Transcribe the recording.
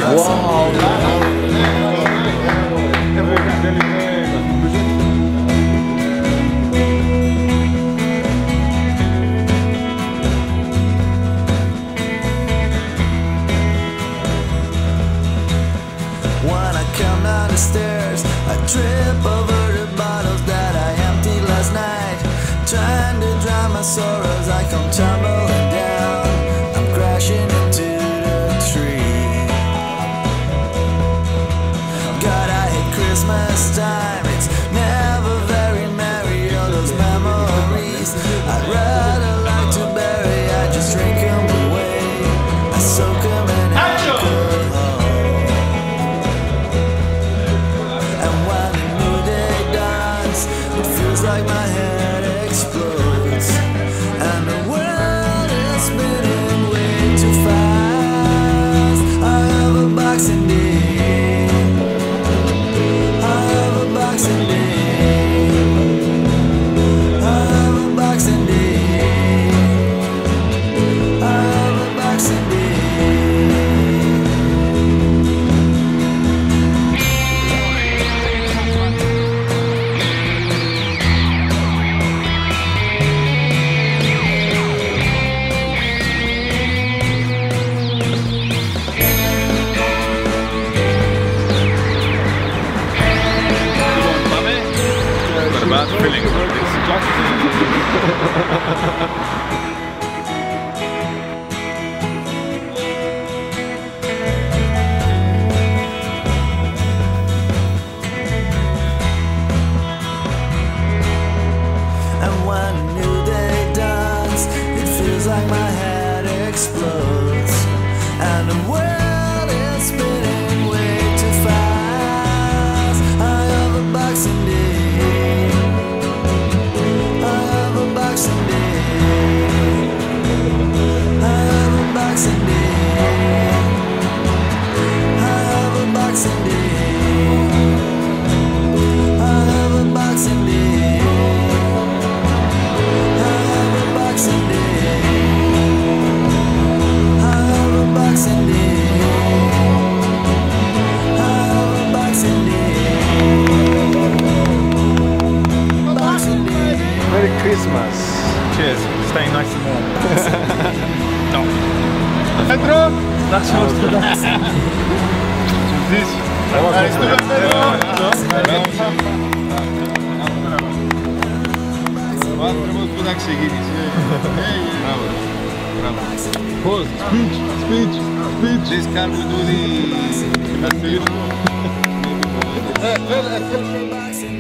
Come down the stairs, I trip over the bottles that I emptied last night. Trying to drown my sorrows, I come tumbling down. I'm crashing into the tree. God, I hate Christmas time. It's never very merry, all those memories I'd rather like to bury. I just drink them away, I soak them in alcohol. Like my head explodes and the world is spinning way too fast. I have a boxing day, I have a boxing day, I have a boxing day, I have a boxing day. Bad feeling about this. And when a new day dawns, it feels like my head explodes and the world is spinning way too fast. I have a boxing day, Merry Christmas. Cheers. Stay nice and warm. No. Pedro? That's what that's. This. Speech. This car will do the...